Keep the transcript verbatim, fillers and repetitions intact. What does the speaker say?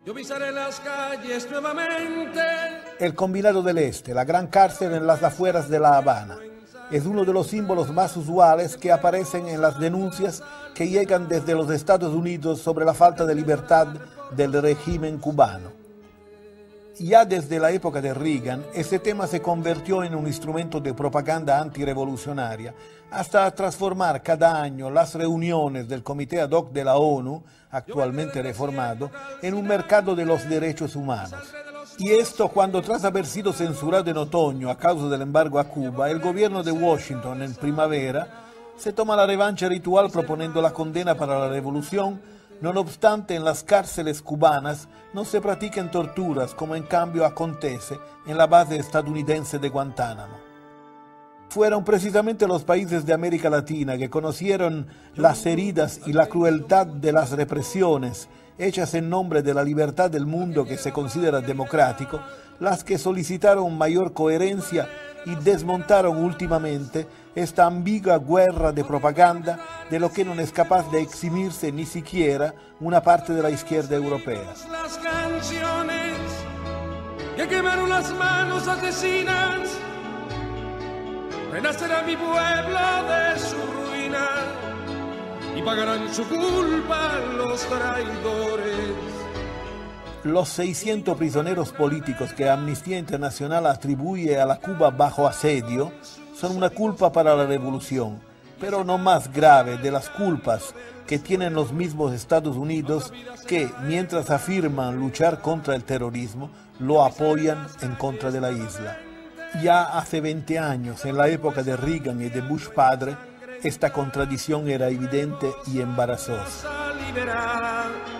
Yo pisaré las calles nuevamente. El Combinado del Este, la gran cárcel en las afueras de La Habana, es uno de los símbolos más usuales que aparecen en las denuncias que llegan desde los Estados Unidos sobre la falta de libertad del régimen cubano. Ya desde la época de Reagan, este tema se convirtió en un instrumento de propaganda antirevolucionaria, hasta transformar cada año las reuniones del Comité Ad Hoc de la ONU, actualmente reformado, en un mercado de los derechos humanos. Y esto cuando, tras haber sido censurado en otoño a causa del embargo a Cuba, el gobierno de Washington en primavera se toma la revancha ritual proponiendo la condena para la revolución. No obstante, en las cárceles cubanas no se practican torturas como en cambio acontece en la base estadounidense de Guantánamo. Fueron precisamente los países de América Latina que conocieron las heridas y la crueldad de las represiones hechas en nombre de la libertad del mundo que se considera democrático, las que solicitaron mayor coherencia y desmontaron últimamente esta ambigua guerra de propaganda de lo que no es capaz de eximirse ni siquiera una parte de la izquierda europea. Las canciones que quemaron las manos asesinas, renacerá mi pueblo de su ruina y pagarán su culpa los traidores. Los seiscientos prisioneros políticos que Amnistía Internacional atribuye a la Cuba bajo asedio son una culpa para la revolución, pero no más grave de las culpas que tienen los mismos Estados Unidos que, mientras afirman luchar contra el terrorismo, lo apoyan en contra de la isla. Ya hace veinte años, en la época de Reagan y de Bush padre, esta contradicción era evidente y embarazosa.